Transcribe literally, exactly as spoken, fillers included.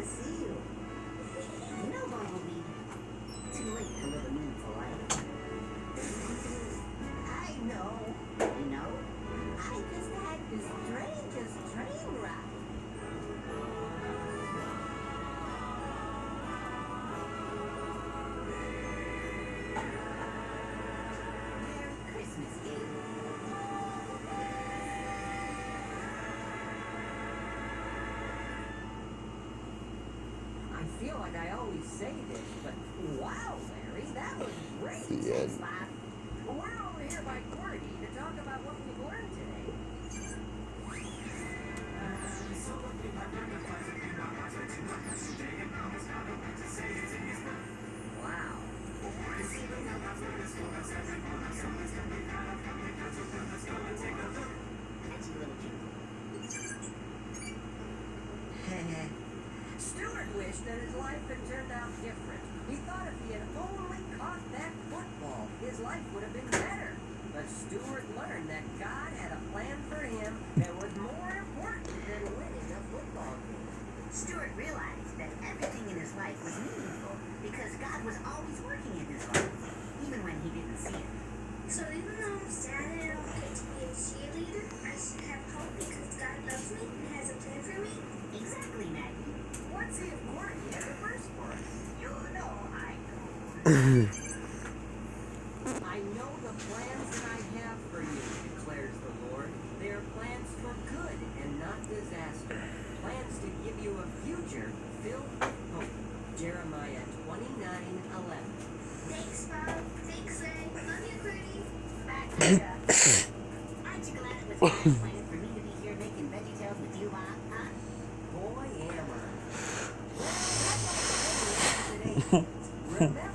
see you. You know, Bumblebee, too late to live a meaningful life. I know. You know, I just had the strangest train ride. Merry Christmas, Gabe. I feel like I always say this, but wow, Larry, that was great. The Thanks, end. Bob. We're over here by Gordy to talk about what we've learned today. Wow. Catchy little tune. Stuart wished that his life had turned out different. He thought if he had only caught that football, his life would have been better. But Stuart learned that God had a plan for him that was more important than winning a football game. Stuart realized that everything in his life was meaningful because God was always working in his life, even when he didn't see it. So even though I'm sad and I don't get to be a cheerleader, I should have hope because God loves me and has a plan for me? Exactly, Maggie. Let's see if Gordy has a verse for us. You know I know. I know the plans that I have for you, declares the Lord. They are plans for good and not disaster. Plans to give you a future filled with hope. Jeremiah twenty-nine eleven. Thanks, Bob. Thanks, Larry. Love you, Gordy. Back to Aren't you glad it was God's plan for me to be here making VeggieTales with you, Bob? Huh? Boy, am I. Well, that's all the video today. Remember